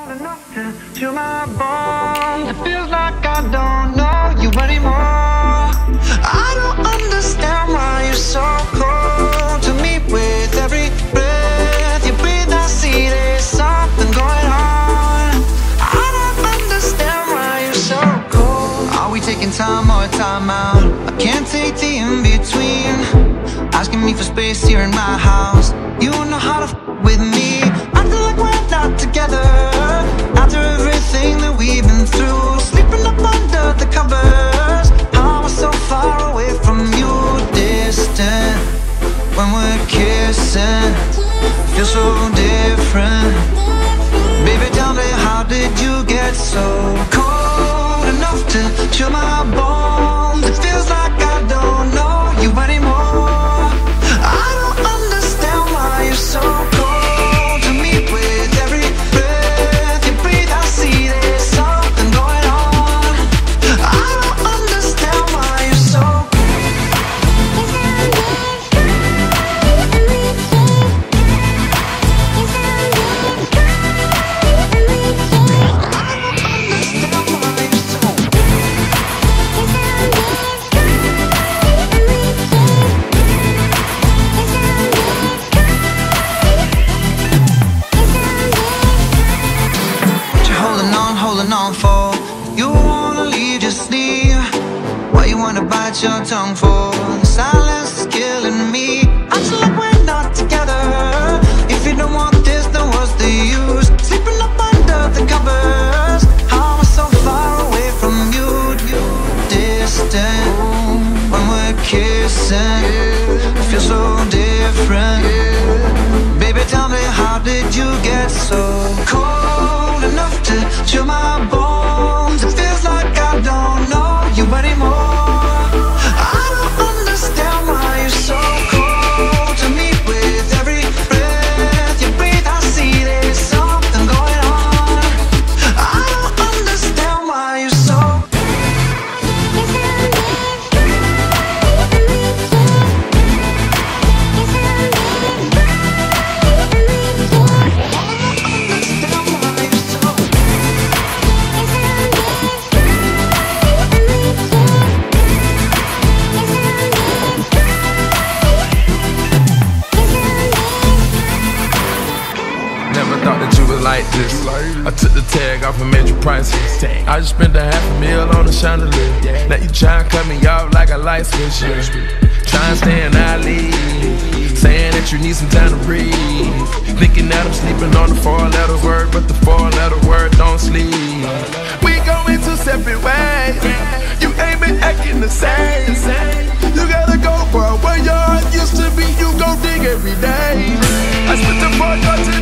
To my bones, it feels like I don't know you anymore. I don't understand why you're so cold to me. With every breath you breathe, I see there's something going on. I don't understand why you're so cold. Are we taking time or time out? I can't take the in-between. Asking me for space here in my house. You know how to f with me. I feel like we're not together after everything that we've been through. Sleeping up under the covers. I was so far away from you, distant. When we're kissing, feel so different. Baby, tell me, how did you get so cold enough to chill my bones? It feels like I don't know you anymore. I don't understand why you're so cold to me. With every breath you breathe, I see there's something going on. I don't understand why you're so cold. For you wanna leave, just leave. Why you wanna bite your tongue for? The silence is killing me. I feel like we're not together. If you don't want this, then what's the use? Sleeping up under the covers. I was so far away from you, distant. When we're kissing, it feels so different. Baby, tell me, how did you get so cold enough to chill my bones? It feels like I don't know you anymore. I don't understand why you're so cold to me. With every breath you breathe, I see there's something going on. I don't understand why you're so like this. I took the tag off and made you priceless. I just spent $500,000 on a chandelier. Now you tryna cut me off like a light switch. Tryna stay in alley, saying that you need some time to breathe. Thinking that I'm sleeping on the 4-letter word, but the 4-letter word don't sleep. We going two separate ways. You ain't been acting the same. You gotta go, bro. Where your heart used to be, you gon' dig every day. I spent the 4 yards